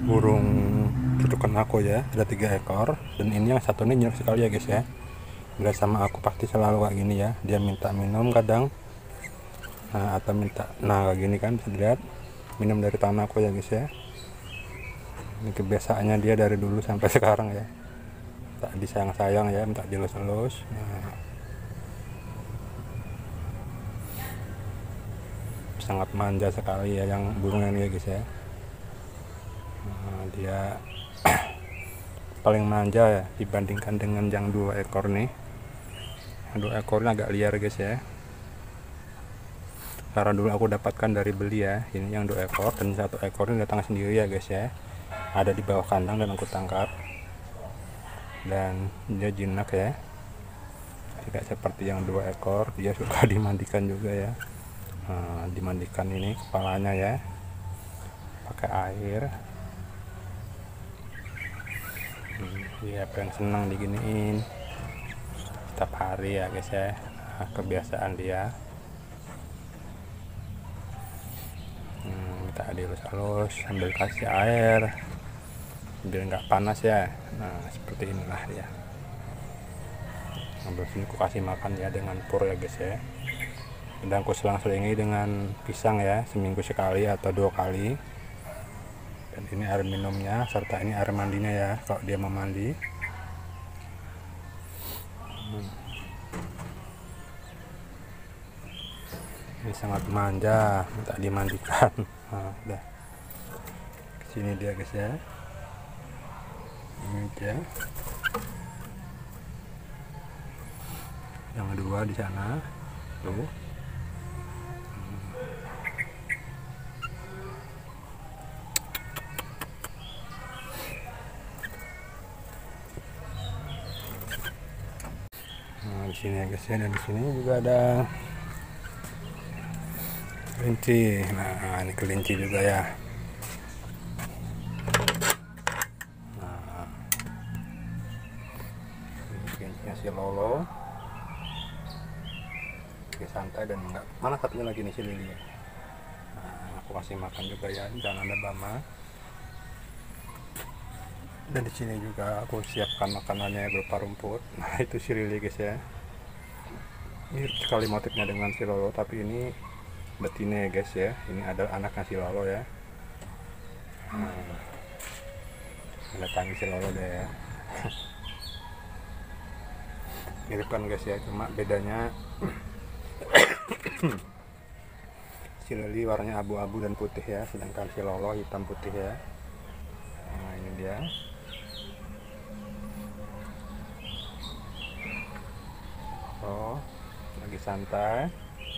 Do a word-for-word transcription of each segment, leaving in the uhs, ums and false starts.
burung cucukan aku ya, ada tiga ekor, dan ini yang satu ini nyuruh sekali ya guys ya. Bila sama aku pasti selalu kayak gini ya, dia minta minum kadang, nah atau minta, nah kayak gini kan bisa dilihat minum dari tangan aku ya guys ya. Ini kebiasaannya dia dari dulu sampai sekarang ya, tak disayang-sayang ya, minta dilus-elus. Nah, sangat manja sekali ya yang burung ini ya guys ya. Nah, dia paling manja ya dibandingkan dengan yang dua ekor nih. Yang dua ekor ini agak liar guys ya, karena dulu aku dapatkan dari beli ya. Ini yang dua ekor, dan satu ekor ini datang sendiri ya guys ya, ada di bawah kandang dan aku tangkap, dan dia jinak ya, tidak seperti yang dua ekor. Dia suka dimandikan juga ya. Nah, dimandikan ini kepalanya ya pakai air. Dia pengen senang diginiin setiap hari ya guys ya. Nah, kebiasaan dia. Hmm, minta dilus-halus sambil kasih air biar nggak panas ya. Nah seperti inilah dia. Sambil sini aku kasih makan ya dengan pur ya guys ya. Dan aku selang-selingi dengan pisang ya, seminggu sekali atau dua kali. Dan ini air minumnya, serta ini air mandinya ya kalau dia mau mandi. Hmm. Ini sangat manja, minta dimandikan. Nah, udah kesini dia guys ya. Ini dia yang kedua di sana tuh. Nah, di sini ya guys ya, dan di sini juga ada kelinci. Nah ini kelinci juga ya. Nah ini kelincinya si Lolo. Oke, santai dan enggak. Mana satunya lagi nih si Lili. Nah, aku kasih makan juga ya, jangan ada Bama. Dan di sini juga aku siapkan makanannya berupa rumput. Nah itu si Lili guys ya. Mirip sekali motifnya dengan si Lolo, tapi ini betina ya guys ya. Ini adalah anaknya si Lolo ya. Nah, ada tangis si Lolo deh ya. Mirip kan guys ya, cuma bedanya si Lili warnanya abu-abu dan putih ya, sedangkan si Lolo hitam putih ya. Nah ini dia. Oh, lagi santai.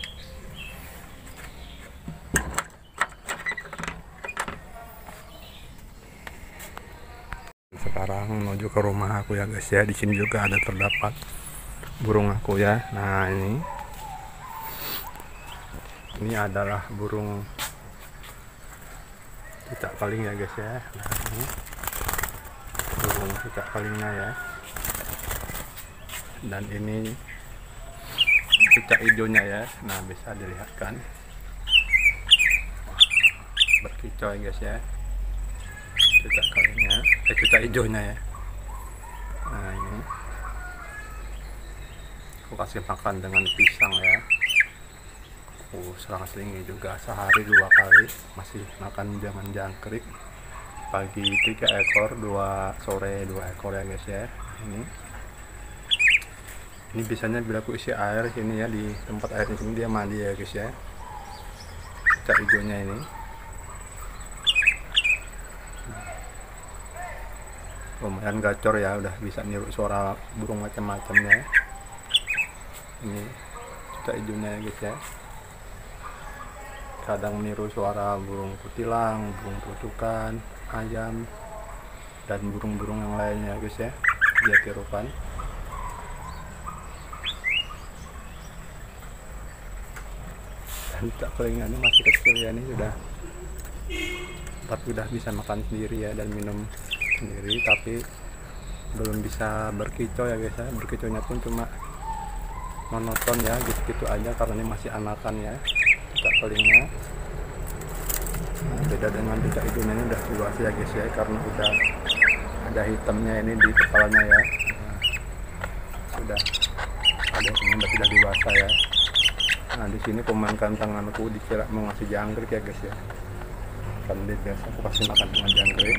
Sekarang menuju ke rumah aku ya guys ya. Di sini juga ada terdapat burung aku ya. Nah ini, ini adalah burung cicak paling ya guys ya. Nah ini burung cicak palingnya ya. Dan ini cicak hijaunya ya. Nah bisa dilihat kan, berkicau ya guys ya, cicak palingnya, eh cicak hijaunya ya. Nah ini aku kasih makan dengan pisang ya. Aku selang-selingi juga sehari dua kali, masih makan jangan jangkrik. Pagi tiga ekor, dua sore dua ekor ya guys ya. Ini ini biasanya bila aku isi air sini ya, di tempat air di sini dia mandi ya guys ya. Cicak hijaunya ini lumayan gacor ya, udah bisa niru suara burung macam-macamnya. Ini cicak hijaunya ya guys ya. Kadang niru suara burung kutilang, burung pelutukan, ayam, dan burung-burung yang lainnya guys ya, dia tirukan. Dan cicak palingnya ini masih kecil ya, ini sudah, tapi udah bisa makan sendiri ya dan minum sendiri, tapi belum bisa berkicau ya guys ya. Berkicaunya pun cuma monoton ya, gitu-gitu aja karena ini masih anakan ya cicak palingnya. Nah, beda dengan cicak hidungnya ini udah dewasa ya guys ya, karena udah ada hitamnya ini di kepalanya ya. Nah, sudah ada ini berarti udah dewasa ya. Nah di sini pemakan tanganku dikira mau ngasih jangkrik ya guys ya, kan dia biasa aku kasih makan dengan jangkrik.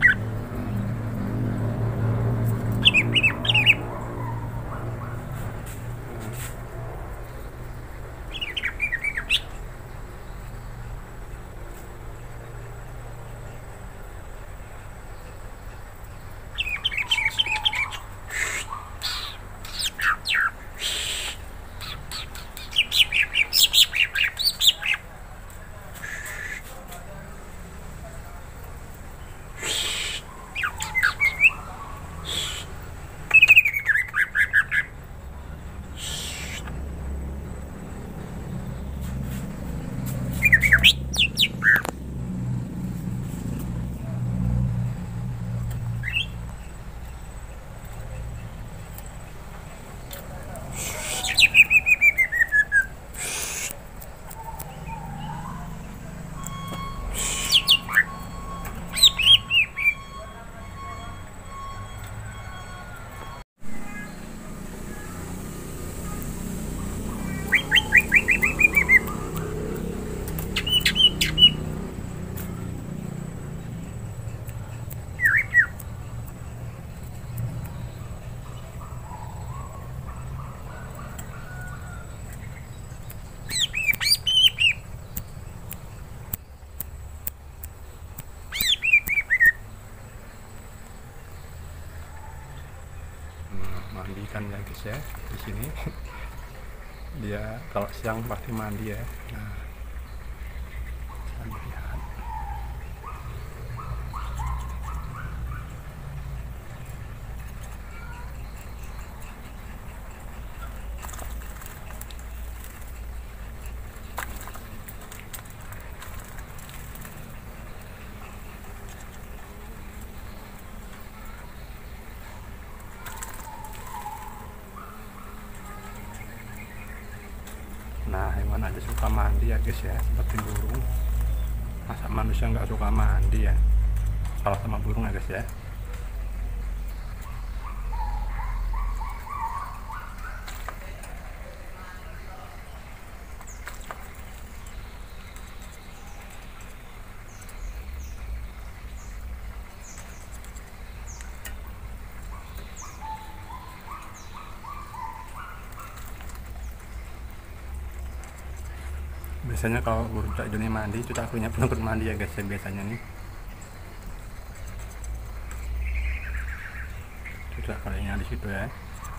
Mandikan ya guys ya di sini. Dia kalau siang pasti mandi ya. Nah, lihat. Nah, hewan aja suka mandi ya guys ya, seperti burung. Masa manusia nggak suka mandi ya? Salah sama burung ya guys ya. Biasanya kalau burung cicak hidungnya mandi, cicak akunya pun ikut mandi ya guys ya biasanya nih. Cicak kalinya di situ ya.